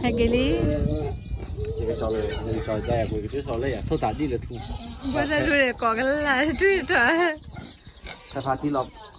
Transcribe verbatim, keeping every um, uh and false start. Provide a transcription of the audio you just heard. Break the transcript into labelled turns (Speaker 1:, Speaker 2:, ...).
Speaker 1: 还给你。
Speaker 2: 这个找了，那个找在过去就说了呀，头大地的土。
Speaker 1: 我在这里搞个烂水车。
Speaker 2: 害怕地了，